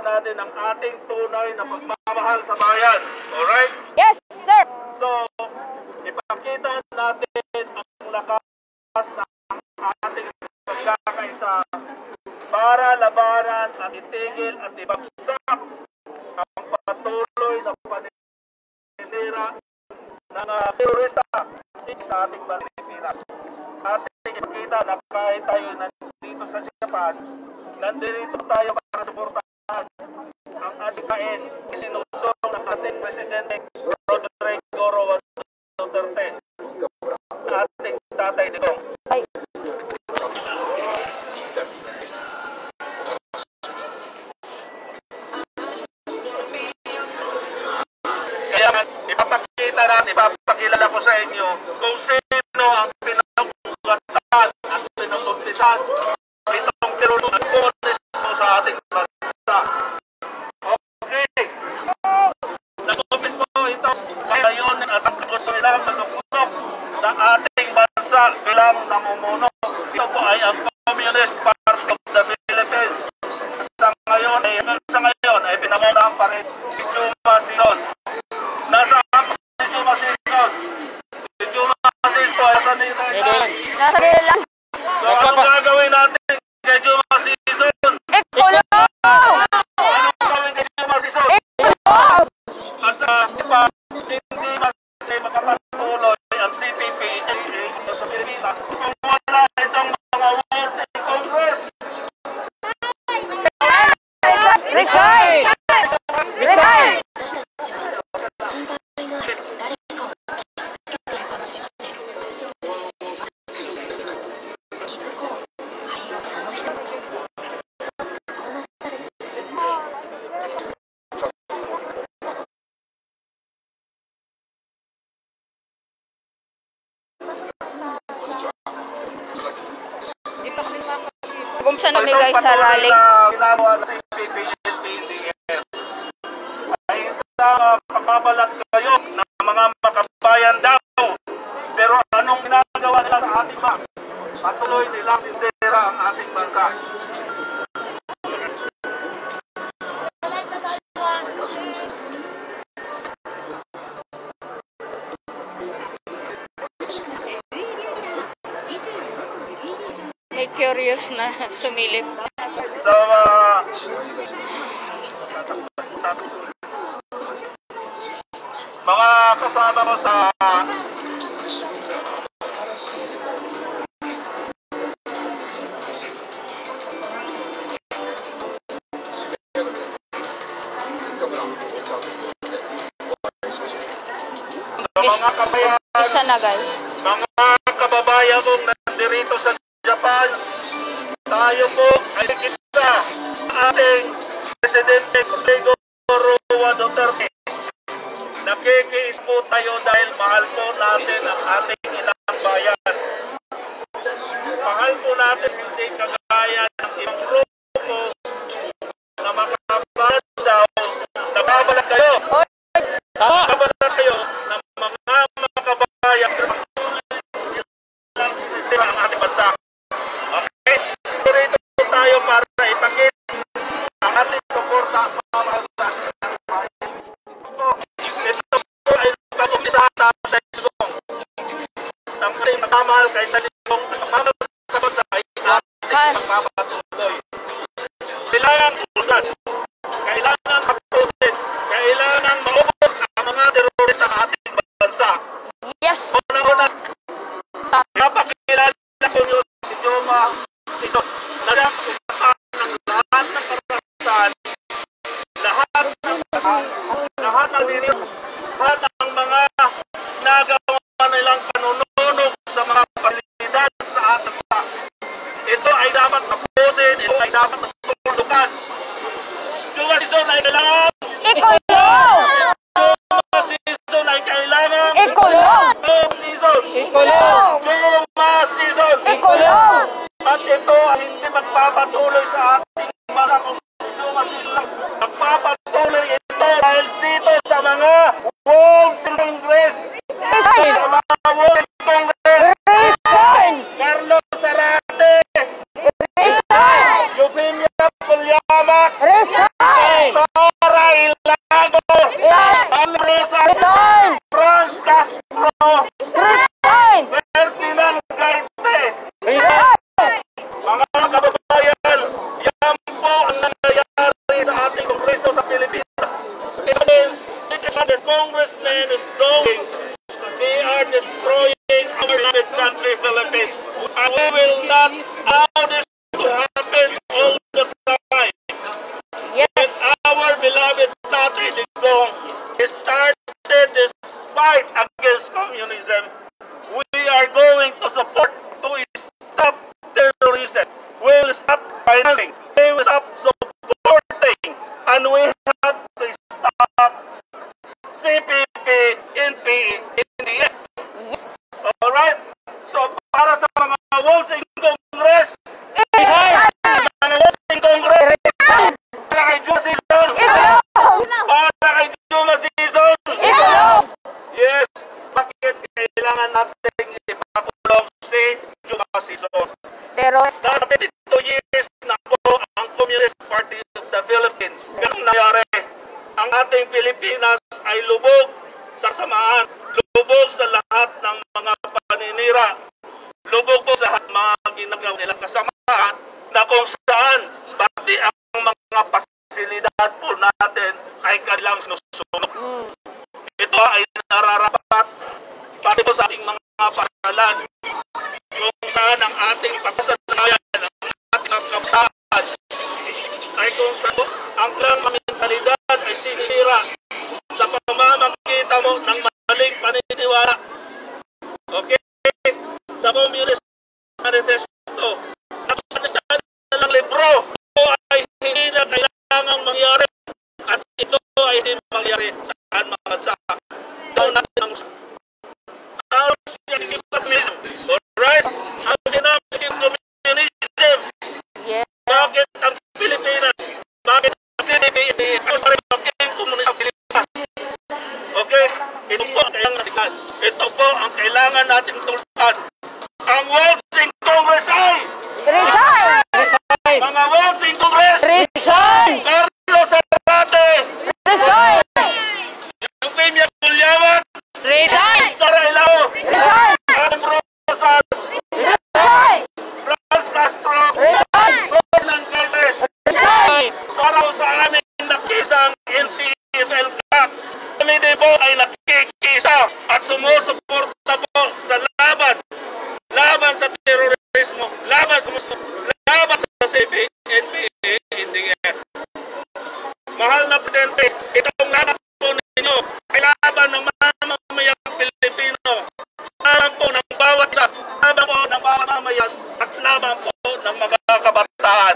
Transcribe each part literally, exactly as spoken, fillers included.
natin ang ating tunay na pagmamahal sa bayan. Alright? Yes, sir! So, ipakita natin ang lakas ng ating pagkakaisa para labanan at itigil at ibagsak ang patuloy na paninira ng uh, terorista sa ating Pilipinas. Ating ipakita na kahit tayo nandito sa Japan, nandito tayo para suportahan ang ating kain isinusong ng ating Presidente Rodrigo Roa Duterte, ating tatay nito. Kaya ipapakita natin, ipapakilala ko sa inyo kung sino ang pinagugatan at pinagugtisan itong terrorismo sa ating bansa. Okay. Nag-umpis po ito kaya yun at ang gusto nilang magugtok sa ating bansa bilang namumuno. Ito po ay ang Communist Party of the Philippines. Sa ngayon ay, sa ngayon ay pinangunahan pa rin si Chuma Sison. Nasaan po si Chuma Sison? Si Chuma Sison ay nasa nila. Nasa nila lang. So ano gagawin natin kay Chuma Sison? Ikulo! Ano gagawin kay Chuma Sison? Ikulo! At sa iba, hindi makapatuloy ang C P P sa Pilipinas kung wala itong mga walls in Congress. Resign! Resign! Kumsa na guys sa rally. Ginagawa ng C P P at P D M ay isang pagbabalat kayo ng mga makabayan daw. Pero anong ginagawa nila sa ating bank? Patuloy nilang sinsera ang ating banka. May curious na sumilip. So, uh, mga kasama ko sa mga kabayan, Isa na guys. mga kababayan kong nandirito sa Japan, tayo po ay kita ating Presidente Rodrigo Roa Duterte. Nakikiis po tayo dahil mahal po natin ang ating inang bayan. Mahal po natin hindi kagaya ng ibang grupo na makabalan daw. Nababalat kayo. Nababalat kayo ng mga makabayan ng sistema ng ating bansa. Okay? Dito tayo para ipakita ang ating suporta para sa ito po ay pag-umpisahan natin itong ang ating magmamahal kay Talibong magmamahal sa bansa ay ating magpapatuloy. Kailangan ulan, kailangan kapusin, kailangan maubos ang mga terorista sa ating bansa. Yes! Una-una, napakilala ko yun si Chuma Sison. Nagkakumpaan ng lahat ng karanasan, lahat ng lahat ng dinyo, lahat ng mga nagawa nilang panununog sa mga pasilidad sa ating bansa. Ito ay dapat tapusin, ito ay dapat natutulukan. Chuma Sison ay kailangan Ikulong! Chuma Sison ay kailangan Ikulong! Chuma Sison Ikulong! Chuma Sison Ikulong! At ito ay hindi magpapatuloy sa ating mga Chuma Sison. Magpapatuloy ito dahil dito sa mga walls in Congress. Resign! Sa mga walls in Congress. Resign! Carlos Zarate, Resign! Eufemia Puliamak, Resign! Bangko, Yes. Al Rosas, Resign. Franz Castro, Resign. Ferdinand Gaite. Resign. Mga kababayan, yan po ang nangyayari sa ating Kongreso sa Pilipinas. It means the congressman is doing, they are destroying our beloved country, Philippines. And we will not allow this to happen all the time. Yes. Our beloved Tatay Digong started this fight against communism. We are going to support to stop terrorism. We will stop financing. We will stop supporting. And we have to stop C P P, N P A, in the end. Yes. Alright? So, para sa mga wolves in Congress, Resign. mga wolves in Congress, para kay Juma Season, para kay Juma Season, yes, bakit kailangan natin ipakulong si Juma Season? Terrorist. Nasa fifty-two years na po ang Communist Party of the Philippines. Ganun nangyari. Ang ating Pilipinas ay lubog sa samaan, lubog sa lahat ng mga paninira, lubog po sa lahat ng mga ginagawa nilang kasamaan na kung saan pati ang mga pasilidad po natin ay kanilang sinusunod. Mm. Ito ay nararapat pati po sa ating mga paralan kung saan ang ating pagkasanayan, ang ating kabataan ay kung saan ang klang mentalidad ay sinira sa pamamagitan mo ng maling paniniwala. Okay? Sa Communist Manifesto, nakusanisyan na lang libro, ito ay hindi na kailangang mangyari at ito ay hindi mangyari sa saan mga bansa. Ito natin ang ang communism. Alright? Ang dinamik communism. Yes. Bakit ang Pilipinas? Bakit ang Pilipinas? Bakit komunismo Pilipinas? Okay? Ito po ang kailangan. Ito po ang kailangan natin tulungan. Ang wolves in Congress ay Resign. Resign. mga wolves in Congress. Resign. Carlos Arate, Resign. Eufemia Gulyawan, Resign. Sara Ilao, Resign. Al Rosas, Resign. Franz Castro, Resign. Ferdinand Gaite, Resign. para sa amin nakisang N T F L Cup. Kami din po ay nakikisa at sumusuporta po sa laban. Laban sa terorismo, laban sa musto, laban sa C P N P A, hindi yan. Mahal na Presidente, itong laban po ninyo ay laban ng mamamayang Pilipino. Laban po ng bawat sa, laban po ng bawat mamayan at laban po ng mga kabataan.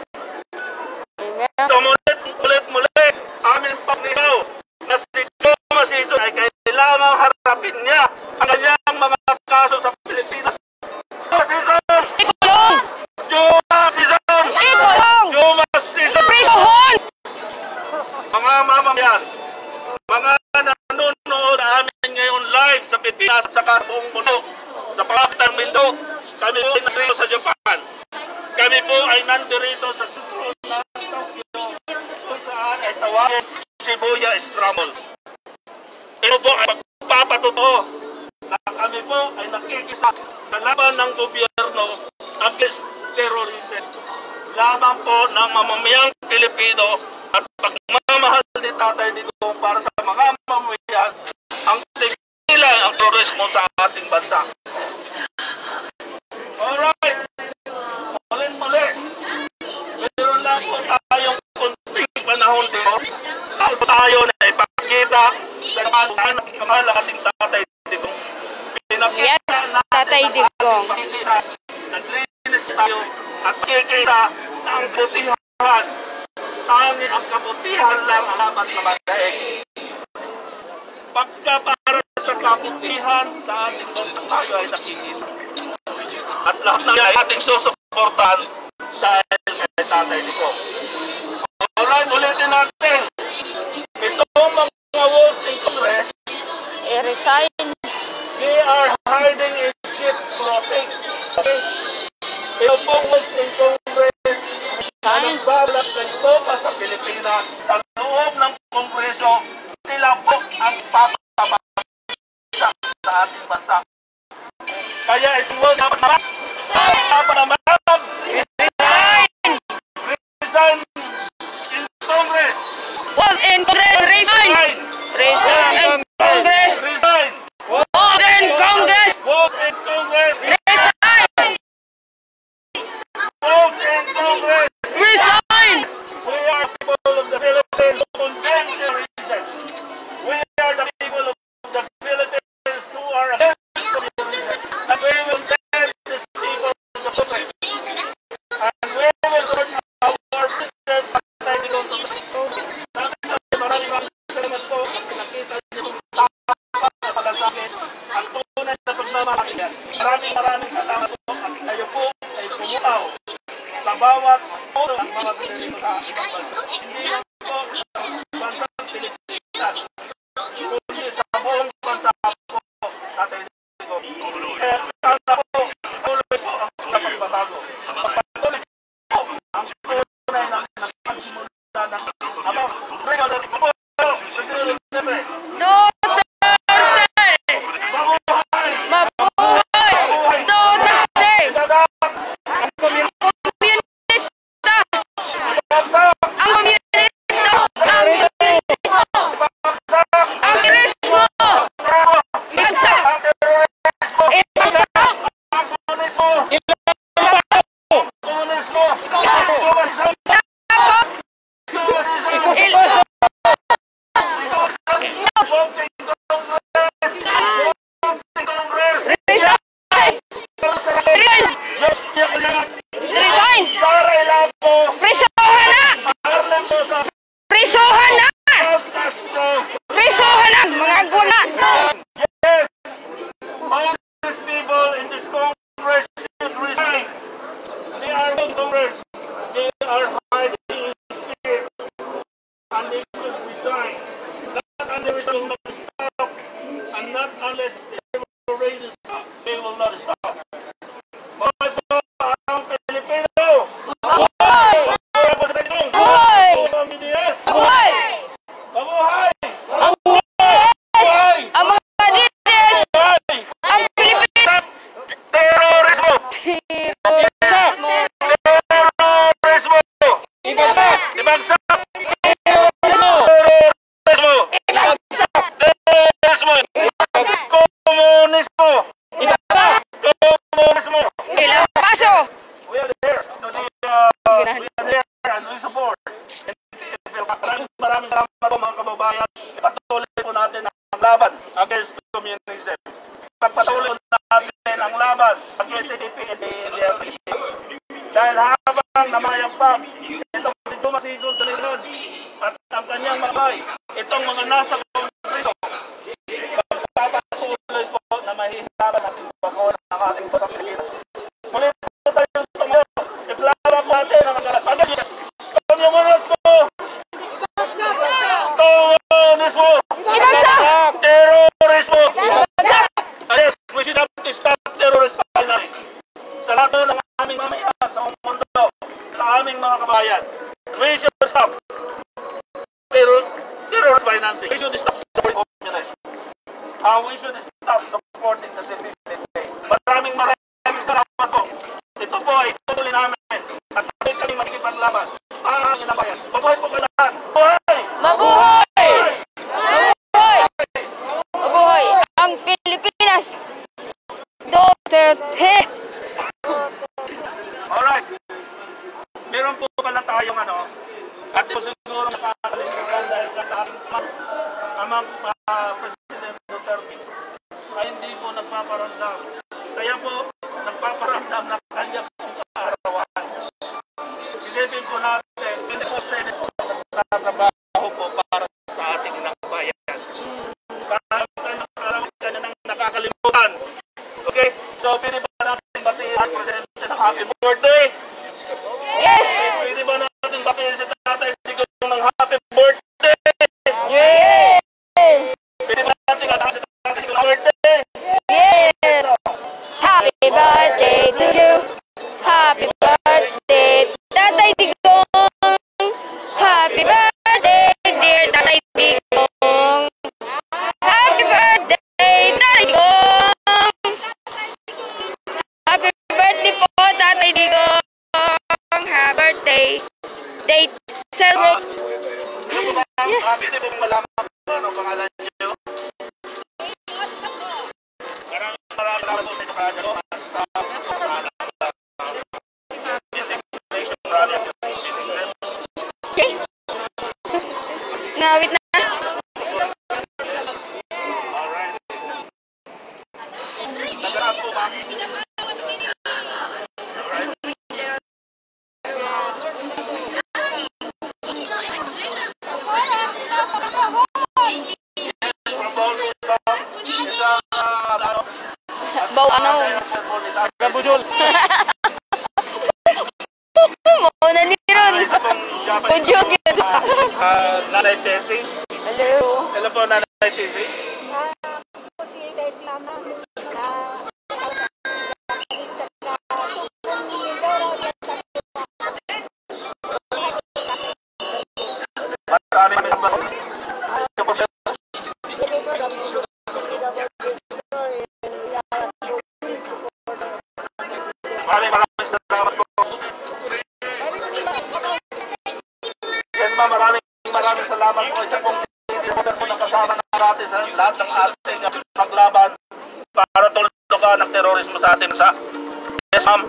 Amen. So mulit, mulit, mulit, aming pagnilaw na si Juma Season ay kailangang harapin niya ang kanyang mga kaso sa Pilipinas. Juma Season! Ikulong. Juma Season! Ikulong. Juma Season! Prisuhon. Mga mamamayan, mga nanonood amin ngayon live sa Pilipinas at sa buong mundo, sa Pangapitang Mindo, kami po ay nandito sa Japan. Kami po ay nandito sa sentro ng Tokyo, kung saan ay tawagin Shibuya Scramble. Ito po ay magpapatotoo na kami po ay nakikisa sa laban ng gobyerno against terrorism. Laban po ng mamamayang Pilipino at pagmamahal ni Tatay Digong para sa mga mamamayan ang tigilan ang terorismo sa ating bansa. Alright! Muli-muli, meron lang po tayong kunting panahon dito. Tapos tayo na ipakita sa mga kamahal ang ating Tatay Digong. Yes, Tatay Digong. Naglinis tayo at makikita na ang kabutihan, tanging ang kabutihan lang ang dapat na magdaig. Pagka para sa kabutihan sa ating bansa tayo ay nakikisa. At lahat na ay ating susuportan dahil kay Tatay Digong. Alright, ulitin natin. Itong mga wolves in Congress, I-resign. they are hiding in shit cropping. Okay? Ito pong wolves in Congress, ang bablak ng topa sa Pilipinas, ang loob ng Kongreso, sila po ang papabagsak sa ating bansa. Kaya ito dapat naman, dapat naman, resign! Resign in Congress! Was in Congress, resign! Resign in Congress! Resign! Was in Congress! Was in Congress! Resign! Was in Congress! Resign! We are people of the Philippines who condemn terrorism. We are the people of the Philippines who are against terrorism. And we will send these people to the Congress. And we will put our president Tatay Digong to the Congress. Maraming maraming salamat po. Nakita niyo yung tama na palasakit. Ang tunay na pagmamalaki yan. Maraming maraming salamat po. At kayo po ay pumutaw sa bawat puso ng mga Pilipino sa ibang bansa. Hindi lang po sa bansang Pilipinas, kundi sa buong bansa po, Tatay Digong. Kaya sana po, tuloy po ang pagbabago. Pagpatuloy po ang tunay na nagsimula ng abang. President po, President Duterte. Duterte! Mabuhay! Mabuhay! Duterte! Idadaan ang komunista! Ang komunista! Ang komunista! Ang kirismo! Ibagsak! Ibagsak! Ang komunismo! Komunismo! Resign! Prisohan na! Prisohan na! Prisohan na! Mga guna! Yes! All these people in this Congress should resign. They are in Congress. They are hiding in shit. And they should resign. Not unless they will not stop. And not unless terrorism stops. They will not stop. Mga po ang Pilipino! Buhay! Buhay! Pamiliyas! Buhay! Mabuhay! Yes! Ang mga dites! Mabuhay! Ang Pilipinas! Terrorismo! Terrorismo! Terrorismo! Ibagsak! Ibagsak! Terrorismo! Terrorismo! Ibagsak! Terrorismo! Ibagsak! Komunismo! Ibagsak! Komunismo! Ilang paso! We are there. So the, uh, we are there and we support. Maraming maraming salamat po mga kababayan. Ipatuloy po natin ang laban against communism. Pagpatuloy natin ang laban against C D P and the L F C. Dahil habang namayagpag itong si Dumas Ison sa Linon at ang kanyang mamay, itong mga nasa Kongreso, magpapatuloy po na mahihirapan natin pagkawa ng ating basang Pilipinas. Muli po tayo tumayo. Iplaban po natin ang agalas. Komunismo! Komunismo! Ibagsak! Terrorismo! Ibagsak! Yes, we should have to stop terrorism finally. Sa lahat po ng aming mamayan sa mundo, sa aming mga kabayan, we should stop terror, terrorist financing. We should stop supporting communists. Uh, we should stop supporting the civil defense. Maraming maraming salamat po. Ito po ay tutuloy namin at kami kami makikipaglaban para ang bayan. Mabuhay po ka lahat. Mabuhay! Mabuhay! Mabuhay! Mabuhay ang Pilipinas! Duterte! Alright. Meron po pala tayong ano, at po siguro nakakalimutan dahil kataring amang uh, President Duterte ay hindi po nagpaparamdam. Kaya po nagpaparamdam na kanya pong kaarawan. Isipin po natin, hindi po Senate po nagtatrabaho po para sa ating inang bayan. Parang kaarawan kanya nang nakakalimutan. Okay? So, pwede ba natin batiin ang Presidente ng happy birthday? Yes! Pwede ba natin batiin si Tatay Digong ng happy birthday? Yes! Pwede ba natin batiin si Tatay Digong ng birthday? Yes! Happy birthday to you! Happy birthday, Tatay Digong! Happy birthday! Ma'am, pwede po malaman kung ano pangalan niyo? Maraming maraming salamat po sa inyo at sa Okay. Nawit na. Alright. Nagaraat po, ma'am. Bau ano? Gabujol. Mo na ni ron. Bujol yun. Ah, Nanay Tessie. Hello. Hello po, Nanay Tessie. Maraming salamat. Maraming maraming salamat po. Yes, ma'am, maraming maraming salamat po. Isa pong tinimunan po na kasama natin sa lahat ng ating paglaban para tulugan ang terorismo sa ating sa. Yes, ma'am.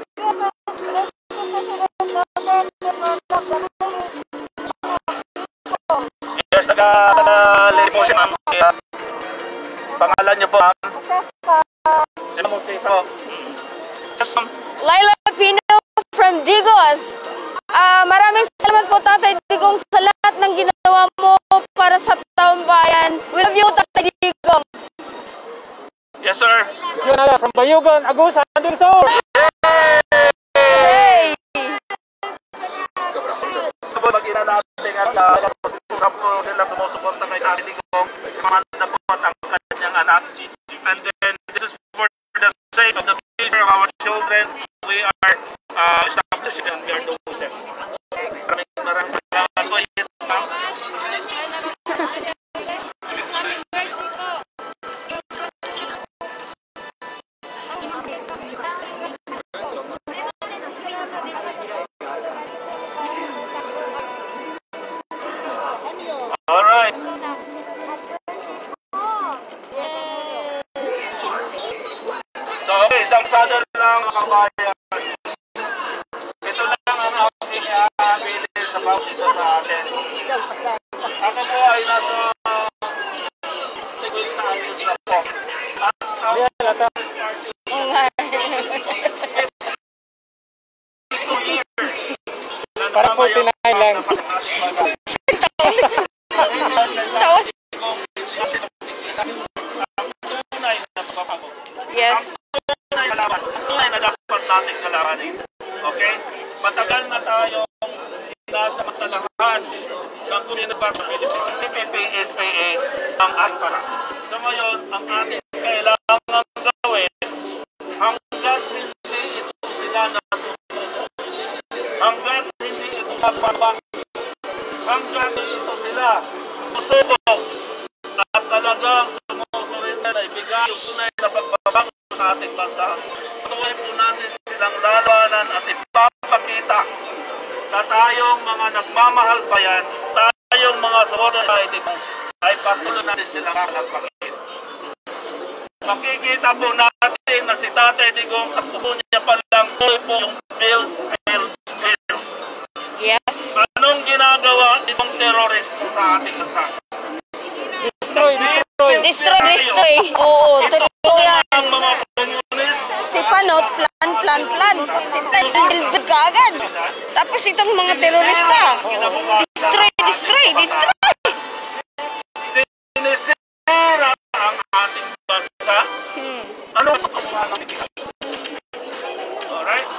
Yes, taga-liri po siya, ma'am. Kaya, pangalan niyo po, ma'am? Si Ma'am Josefa. Yes, ma'am. Laila Pino from Digos. Ah, maraming salamat po Tatay Digong sa lahat ng ginawa mo para sa taong bayan. We love you, Tatay Digong. Yes, sir. Jonah from Bayugan, Agusan, Dursor. Hey! Ito po mag-ina natin at uh, po sila sumusuporta kay Tatay Digong. Mamanda po at ang kanyang anak. And then, this is for the sake of the future of our children. We are uh, establishing and we are doing them. Maraming maraming salamat po. Yes, ma'am. Alright. So, okay, isang sadal lang mga kabayan. Ito lang ang aking iabilin sa pagkita sa atin. Ako po ay nasa siguro na ayos na po. At ang this party Oo nga. two years na Para forty-nine lang. Tawas. Ang tunay na pagpapago. Yes. Tunay na laban. Tunay na dapat nating kalabanin. Okay? Matagal na tayong sinasamantalahan ng komunidad ng Pilipinas. Si P P N P A ang antara. So ngayon, ang ating kailangan gawin hanggat hindi ito sila natututo. Hanggat hindi ito mapaba. Hanggat ito sila susubok at talagang sumusurrender na ibigay yung tunay na pagbabago sa ating bansa. Tuloy po natin silang lalawanan at ipapakita na tayong mga nagmamahal bayan, tayong mga solidarity ay patuloy natin silang nagpakita. Makikita po natin na si Tatay Digong sa puso niya palang tuloy po yung build, build, build. Yes. Anong ginagawa ibang terorista sa ating bansa? Destroy, destroy. Destroy, destroy. Oo, totoo yan. Ang mga komunist, Si Panot, plan, plan, plan. Si Tadilbid ka agad. Tapos itong mga terorista. Destroy, destroy, destroy. sinisira ang ating bansa. Hmm. Ano ang pagkakuha natin? Alright?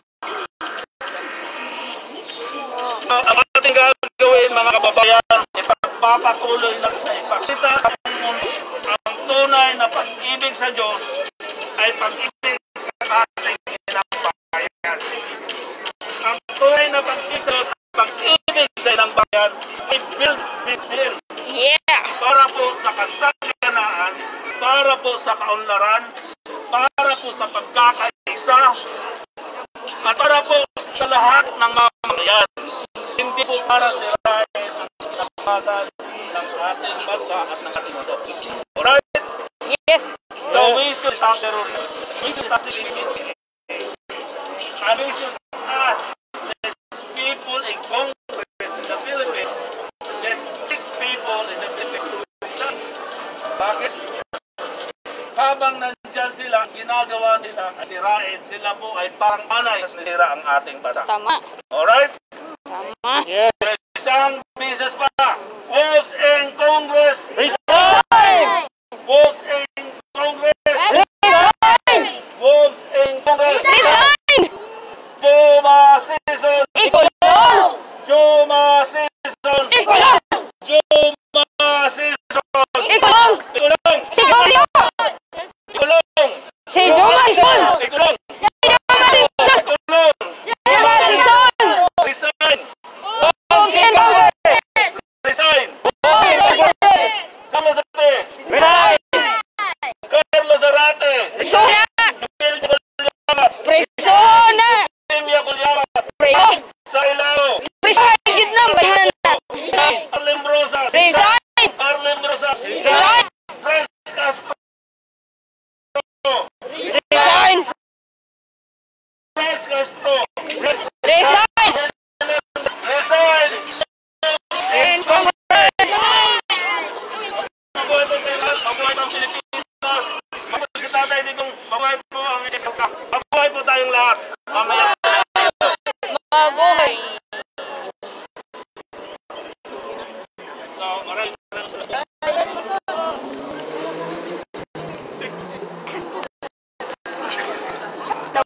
So, ang ating gagawin mga kababayan, ipagpapatuloy lang sa ipakita sa mundo ang tunay na pag-ibig sa Diyos ay pag-ibig sa ating bayan. Ang tunay na pag-ibig sa Diyos, pag-ibig sa ilang bayan ay build, build, build. Yeah. Para po sa kasaganaan, para po sa kaunlaran, para po sa pagkakaisa, at para po sa lahat ng mamamayan. Hindi po para sila ay nagpasan ng ating bansa at ng ating mundo. Alright? Yes. So we should stop terrorism. We should stop terrorism. And we should ask the people in Congress in the Philippines, the six people in the Philippines. Bakit? Habang nandyan sila, ginagawa nila, sirain, sila po ay parang manay na sinira ang ating bansa. Tama. Alright? Tama. Yes. Isang business pa. Wolves in Congress. Resign! Wolves in Congress. Resign! Wolves in Congress. Resign! Juma season. Ikulong! Juma season. Ikulong! Juma season. Ikulong! Ikulong. Si Jomio! Ikulong. Si Jomason! Ikulong. Si Jomason! Ikulong. Jomason! Resign. Wolves in Congress! Resign. Wolves in Congress! Carlos Zarate. Resign! Carlos Zarate. Preso na! Emilio Culiamat. Preso na! Emilio Culiamat. Preso! Sailao. Preso! Higit na! Bayanan na! Arlen Brosas. Resign! Arlen Brosas. Resign!